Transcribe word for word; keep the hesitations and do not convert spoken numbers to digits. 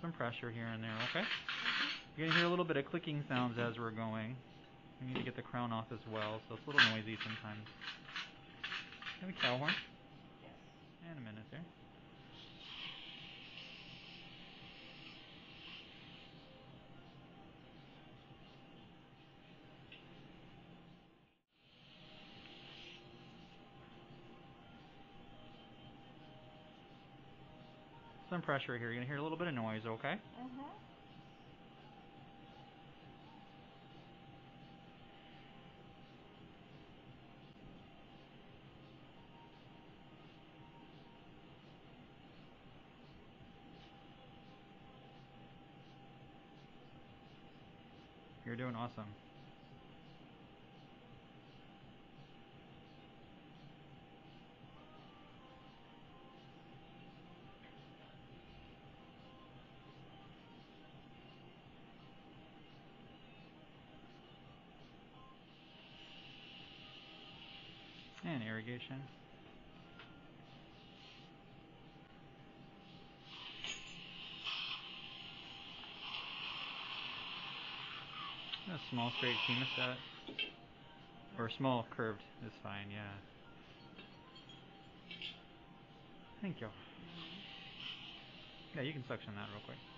some pressure here and there, okay? You're gonna hear a little bit of clicking sounds as we're going. We need to get the crown off as well, so it's a little noisy sometimes. Have a cow horn? Yes. And a minute there. Some pressure here. You're gonna hear a little bit of noise, okay? Mm-hmm. You're doing awesome. And irrigation. A small straight chemostat. Or small curved is fine, yeah. Thank you. Yeah, you can suction that real quick.